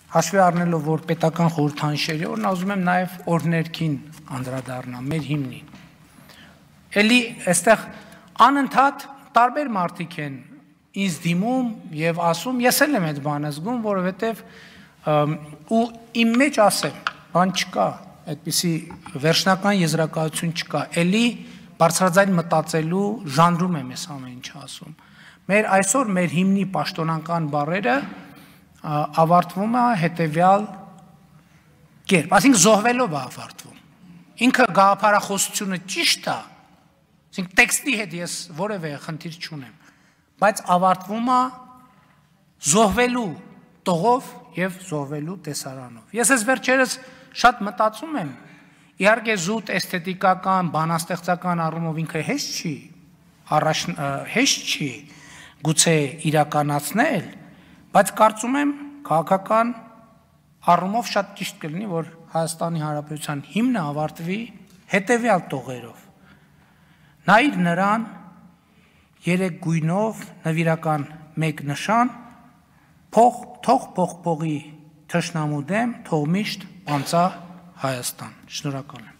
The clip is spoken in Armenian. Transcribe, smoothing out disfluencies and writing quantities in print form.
Հաշվի առնելով, որ պետական խորհրդանիշերի օրն ուզում եմ նաև օրհներքին անդրադառնամ, մեր հիմնին։ Էլի այստեղ անընդհատ տարբեր մարդիկ են ինձ դիմում եւ ասում, ես էլ եմ այդ բանը զգում, որովհետեւ ու իմ մեջ ասեմ, բան չկա, այդպիսի վերջնական եզրակացություն չկա, էլի բարձրաձայն մտածելու ժանրում եմ ես ամեն ինչ ասում։ Այսօր մեր հիմնի պաշտոնական բառերը ավարտվում է հետևյալ կերպ, այսինքն զոհվելով է ավարտվում։ Ինքը գաղափարախոսությունը ճիշտ է, այսինքն տեքստի հետ ես որևէ խնդիր չունեմ, բայց ավարտվում է զոհվելու տողով եւ զոհվելու տեսարանով։ Ես այս վերջերս շատ մտածում եմ, իհարկե զուտ էսթետիկական, բանաստեղծական առումով ինքը հեշտ չի, գուցե իրականացնել, բայց կարծում եմ քաղաքական առումով շատ ճիշտ կլինի, որ Հայաստանի Հանրապետության հիմնը ավարտվի հետևյալ տողերով։ Նայիր նրան 3 գույնով նվիրական 1 նշան, թող փողի թշնամու դեմ, թող միշտ պանծա Հայաստան։ Շնորհակալ եմ։